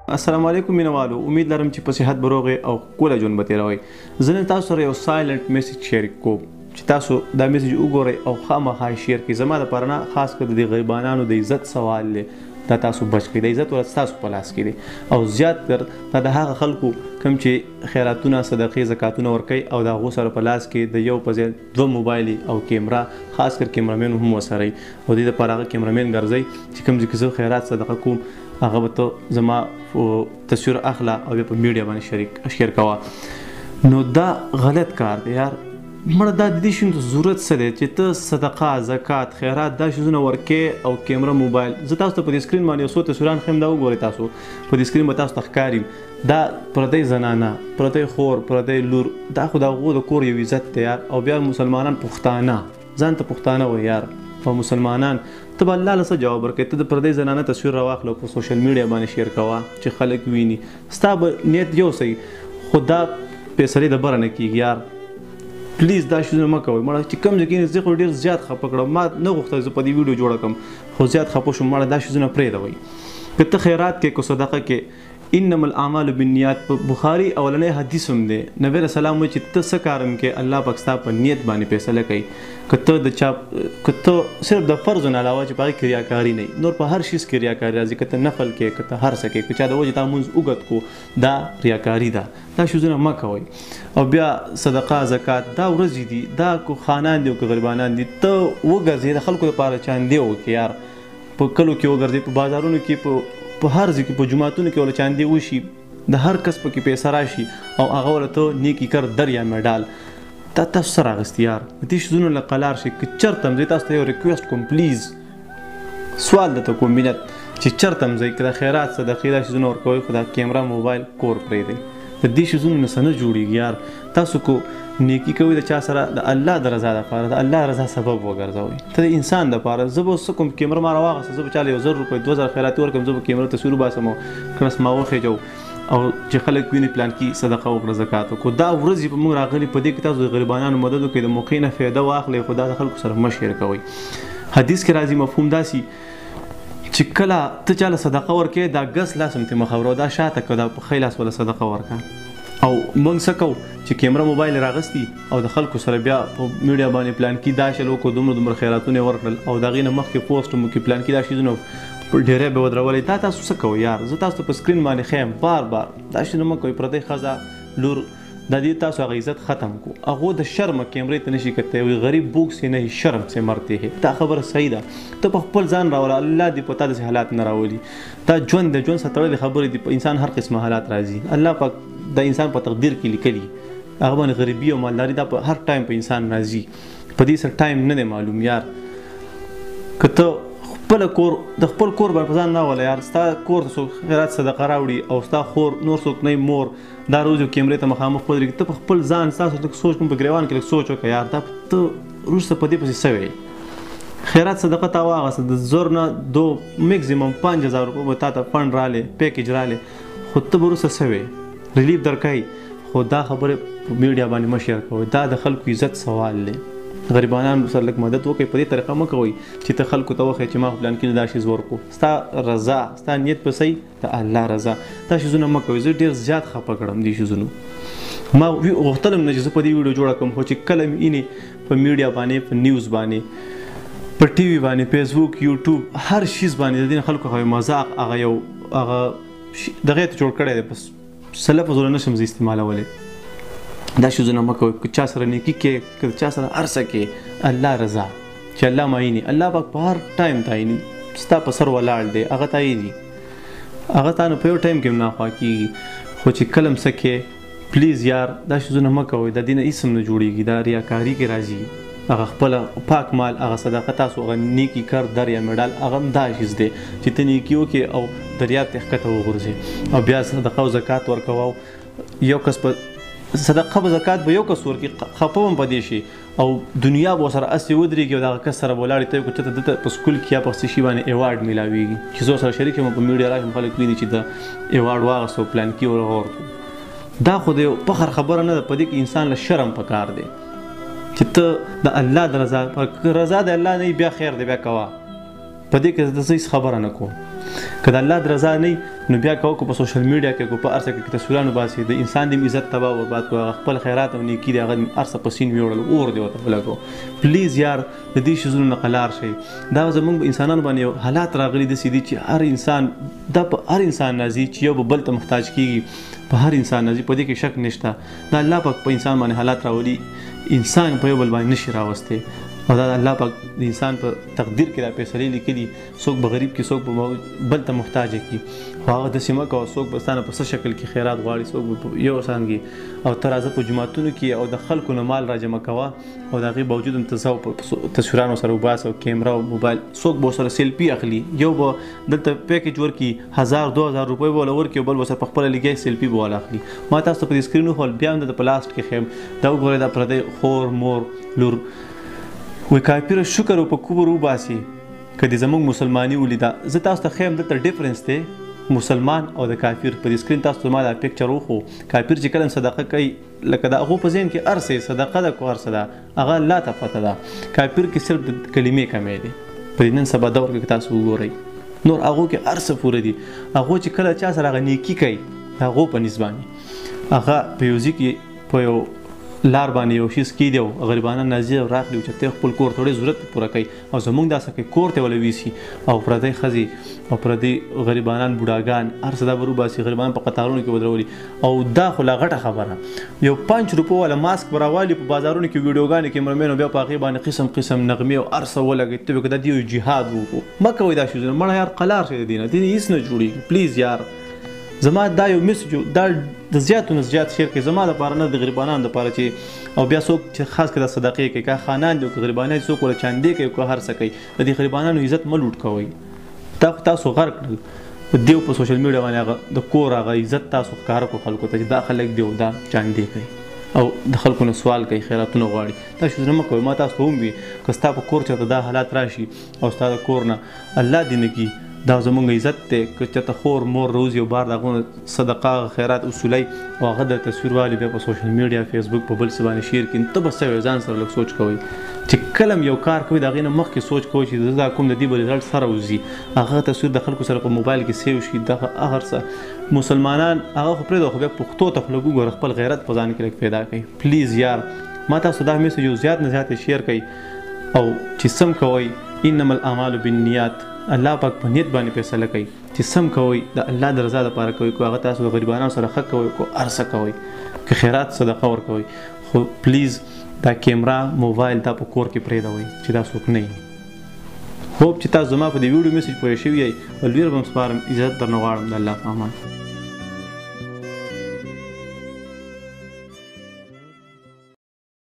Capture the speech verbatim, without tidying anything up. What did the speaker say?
السلام علیکم مینوالو، امید لرم چې په صحت به روغ او ښکلی ژوند به تېروئ. زه نن تاسو سره یو سایلنټ میسج شریک کوم چې تاسو دا میسج وګورئ او خامخا یې شیر کړئ. زما دپاره نه، خاص کر د دې غریبانانو د عزت سوال دی، دا تاسو بچ کړئ. د عزت ورځ ستاسو په لاس کې دی او زیات تر دا د هغه خلکو کوم چې خیراتونه، صدقې، زکاتونه ورکوي او د هغو سره په لاس کې د یو په ځای دوه موبایل او کیمرا، خاص کر کیمرامین هم ورسره وي او دې دپاره هغه کیمرامین ګرځئ چې کوم ځای کې زه خیرات صدقه کوم هغه به ته زما تصویر اخله او بیا په میډیا باندې شریک شیر کوه. نو دا غلط کار دی یار. مړه دا د دې شیانو ته ضرورت څه دی چې ته صدقه، زکات، خیرات دا شیزونه ورکې او کیمره، موبایل. زه تاسو ته په دې سکرین باندې یو څو تصویران ښیم، دا وګورئ. تاسو په دې سکرین به تاسو ته ښکاري دا پردی زنانه، پردی خور، پردی لور، دا خو د هغو د کور یو عزت دی یار. او بیا مسلمانان پښتانه، ځان ته پښتانه وایي یار، او مسلمانان ته به الله له څه جواب ورکوي؟ ته د پردی زنانه تصویر راواخله په سوشل میډیا باندې شیر کوه چې خلک ویني. ستا به نیت یو صحیح، خو دا فیصلې د بره نه کېږي یار. پلیز دا شیزونه مه کوئ. مړه چې کوم ځای کې زه خو ډېر زیات خفه کړم، ما نه غوښتل زه په دې ویډیو جوړه کړم، خو زیات خفه شوم. مړه دا شیزونه پرېږدوئ. که ته خیرات کې، که صدقه کې، انما الاعمال بالنیات په بخاري اولنی حدیث هم دی. نبی رسول الله وایي چې ته څه کار هم کې، الله پاک ستا په نیت باندې فیصله کوي. که ته د چا که ته صرف د فرضو نه علاوه چې په هغې کې ریاکاري نه وي، نور په هر شیز کې ریاکاري راځي. که ته نفل کې، که ته هر څه کې، که چا د وجې تا مونځ اوږد کو، دا ریاکاري ده. دا شیزونه مه کوئ. او بیا صدقه، زکات دا ورځې دي، دا که خانان دي او که غریبانان دي، ته وګرځې د خلکو دپاره چاندې وکړې یار. په کلو کې وګرځې، په بازارونو کې، په په هر ځای کې، په جوماتونو کې وله چاندې وشي، د هر کس پکې پیسه راشي او هغه وله ته نیکي کر در یا مډال. دا تاسو سره اخیستي یار. د دې شیزونو له قلار شي. که چېرته هم ځئ، تاسو ته یو ریکویسټ کوم، پلیز سوال درته کوم مینت، چې چېرته هم ځئ، که دا خیرات، صدقې دا شیزونه ورکوئ، خو دا کیمره، موبایل کور پرېږدئ. د دې شیزونو نه څه نه جوړېږي یار. تاسو کو نیکي کوئ د چا سره، د الله د رضا دپاره، د الله رضا سبب وګرځوئ. ته د انسان دپاره. زه به څه کوم، کیمره ما راواغسته، زه به چاله یو زر روپۍ، دوه زره خیراتي ورکړم، زه به کیمره تصویر وباسم او کړس ما وخېجو او چې خلک ویني پلان کې صدقه وکړه، زکات وکړو. دا ورځې په موږ راغلي، په دې کې تاسو د غریبانانو مدد وکړئ، د موقع نه فایده واخلئ، خو دا د خلکو سره مه شیر کوئ. حدیث کې راځي مفهوم داسې چې کله ته چاله صدقه ورکې، دا ګس لاس هم ترې مه خبروه، دا شاته کړه، دا په ښی لاس وله صدقه ورکړه. او موږ څه کوو چې کیمره، موبایل راغستی او د خلکو سره بیا په میډیا باندې پلان کې دا شل وکړو، دومره دومره خیراتونه یې ورکړل او د هغې نه مخکې پوسټ مو کې پلان کې دا شیزونه ډېری به ودرولئ. دا تاسو څه کوئ یار؟ زه تاسو ته په سکرین باندې ښیم، بار بار دا شیزونه مه کوئ. پردی ښځه، لور، دا دې تاسو هغه عزت ختم کو. هغو د شرمه کیمرې ته نشي کتلی. وایي غریب بوک سے نہیں، شرم سے مرتے ہیں. دا خبره صحیح ده. ته په خپل ځان راوله، الله دې په تا داسې حالات نه راولي. دا ژوند دی، ژوند سره تړلې خبرې دي. په انسان هر قسمه حالات راځي. الله پاک د انسان په تقدیر کې لیکلي، هغه باندې غریبي او مالداري دا په هر ټایم په انسان راځي. په دې سره ټایم نه دی معلوم یار. که ته خپل کور، د خپل کور باندې په ځان نه وله یار. ستا کور ته څوک خیرات صدقه راوړي او ستا خور، نور څوک نه، مور دا روز یو کیمرې ته مخامخ ودرېږي. ته په خپل ځان ستاسو لږ سوچ کوم، په ګریوان کې لږ سوچ وکړه یار. دا ته وروسته په دې پسې څه وایې؟ خیرات صدقه تا واغسته، د زر نه دو میکزیمم پنځ هزار روپۍ به تا ته فنډ رالی، پیکیج رالی، خو ته به وروسته څه وایې؟ ریلیف درکوي. خو دا خبرې په میډیا باندې مه شیر کوئ. دا د خلکو عزت سوال دی. غریبانانو سره لږ مدد وکړئ. په دې طریقه مه کوئ چې ته خلکو ته وښیې چې ما خو پلان کې دا شیز ورکړو. ستا رضا، ستا نیت په صحیح، د الله رضا. دا شیزونه مه کوئ. زه ډېر زیات خفه کړم دې شیزونو. ما غوښتل هم نه چې زه په دې ویډیو جوړه کړم، خو چې کله مې اینې په میډیا باندې، په نیوز باندې، په ټي وي باندې، فیسبوک، یوټیوب، هر شیز باندې د دې خلکو هغه مذاق، هغه یو هغه دغې ته جوړ کړی دی. بس څه لفظونه نه شم زه استعمالولی. دا شیزونه مه کوئ. که چا سره نیکي کې، که چا سره هر څه کې، الله رضا چې الله معیني. الله پاک په هر ټایم تعیني. ستا په سر ولاړ دی، هغه تایي. هغه تا نه په یو ټایم کې هم ناخوا کېږي. خو چې کله هم څه کې، پلیز یار دا شیزونه مه کوئ. د دې نه هېڅ هم نه جوړېږي. دا ریاکاري کې راځي. هغه خپله پاک مال، هغه صدقه تاسو، هغه نیکي کر در یا مډال، هغه هم دا شیز دی چې ته نیکي وکړې او دریاب ته ښکته وغورځې او بیا صدقه او زکات ورکوه. یو کس په صدقه به زکات به یو کس ورکړي، خفه هم په دې شي او دنیا به ورسره هسې ودرېږي او د هغه کس سره به ولاړې. ته یو که چېرته دلته په سکول کې یا په څه شي باندې ایوارډ میلاویږي چې زه ورسره شریک یم، په میډیا راشم، خلک ویني چې د ایوارډ واغېسته او پلان کې ورغه ورکړو. دا خو د یو فخر خبره نه ده. په دې کې انسان له شرم پکار دی چې ته د الله د رضا، رضا د الله نه بیا خیر دی، بیا کوه. په دې کې د هیڅ خبره نه کوم. که د الله د رضا نه نو بیا کو په سوشل میډیا کې کو په ارسه کې تصویرونه باسي د انسان د عزت تباہ او برباد کو خپل خیرات او نیکی دی هغه ارسه پسین ویوړل اور دی وته ولګو پلیز یار د دې شزونو نقلار شي دا زمونږ انسانانو باندې حالات راغلي د سیدي چې هر انسان د هر انسان نازي چې یو بل ته محتاج کیږي په هر انسان نازي په دې کې شک نشته دا الله پاک په انسان باندې حالات راولي انسان په یو بل باندې نشي راوسته او دا الله پاک د انسان په تقدیر کې دا فیصلې لیکلي څوک به غریب کې څوک به بل ته محتاج کی خو هغه د سیمه کو څوک به ستانه په څه شکل کې خیرات غواړي څوک به یو سانګي او تر ازه په جماعتونو کې او د خلکو نه مال را جمع کوه او دا غي باوجود هم تاسو په تصویرانو سره وباس او کیمرا او موبایل څوک به سره سیلفي اخلي یو به دلته پیکیج ورکی هزار دو هزار روپۍ به ورکی بل وسره په خپل لګي سیلفي به ول اخلي ما تاسو په سکرین هول بیا د پلاست کې خیم دا وګورئ دا پردې خور مور لور وی کافر شکر په کوبر وباسي کدي زموږ مسلمانی ولیدا زه تاسو ته خیم دلته ډیفرنس دی مسلمان او د کافر په سکرین تاسو ته ما دا پکچر وخو کافر چې کله صدقه کوي لکه دا هغه په ذهن کې ارسه صدقه د کو ارسه ده هغه لا ته پته ده کافر کې صرف د کلمې کمې دي په نن سبا دور کې تاسو وګورئ نور هغه کې ارسه پوره دي هغه چې کله چا سره نیکی کوي هغه په نسبانه هغه په یوزي کې په یو لار باندې یو شي سکی دی غریبانه نازي راخلی چې ته خپل کور ته ضرورت پوره کوي او زمونږ داسې کې کور ته ولوي سي او پردی خزي او پردی غریبانان بوډاګان هر څه دا ورو باسي غریبان په قطارونو کې ودرولي او دا خو لا غټه خبره یو پنځ روپو ولا ماسک براوالي په بازارونو کې ویډیوګانې کې مرمنو بیا په هغه باندې قسم قسم نغمه او ارسه ولګي ته به د دې جهاد وکړو مکه وای دا شو مړ یار قلار شه دینه دې هیڅ نه جوړي پلیز یار زما دا یو میسج دا د زیاتو نه زیات شیر کې زما د پاره نه د غریبانو د پاره چې او بیا څوک چې خاص کړه صدقې کوي کا خانان دی غریبانو څوک ول چاندې کوي کو هر څه کوي د دې غریبانو عزت ملوټ کوي تا تاسو غر کړل دیو په سوشل میډیا باندې د کور هغه عزت تاسو کار کو خلکو ته دا خلک دیو دا چاندې کوي او د خلکو نه سوال کوي خیراتونه غواړي تاسو نه مکوئ ما تاسو هم وي که ستا په کور چې دا حالات راشي او ستا د کور نه الله دې نه کی دا زمونږ عزت ته که چېرته خور مور روزي او بار دغونه صدقه خیرات اصولي او هغه د تصویر والی بیا په سوشل میډیا فیسبوک په بل څه باندې شیر کړي ته به څه ځان سره لږ سوچ کوئ چې کله یو کار کوي د هغې نه مخکې سوچ کوئ چې دا کوم د دې به رزلټ سره وځي هغه تصویر د خلکو سره په موبایل کې سیو شي دغه هر څه مسلمانان هغه خو پرېږده خو بیا پښتو ته خو لږ وګوره خپل غیرت په ځان کې لږ پیدا کوي پلیز یار ما تاسو دا میسج یو زیات نه زیات شیر کوئ او چې سم کوئ انما الاعمال بالنیات الله پاک په نیت باندې فیصله کوي چې سم کوي د الله د رضا لپاره کوي کو هغه تاسو غریبانو سره حق کوي کو ارسه کوي که خیرات صدقه ور کوي خو پلیز دا کیمرا موبایل تا په کور کې پرې دوی چې دا څوک نه هوپ چې تاسو زما په دې ویډیو میسج پوه شئ ولویر بم سپارم عزت درنه غواړم د الله په امان